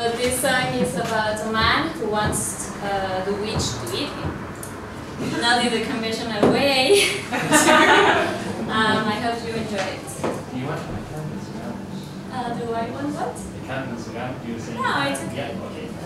But this song is about a man who wants the witch to eat him. Not in the conventional way. I hope you enjoy it. Do you want my canvas around? Do I want what? The canvas around? Do you say? No, it's okay. Yeah, okay.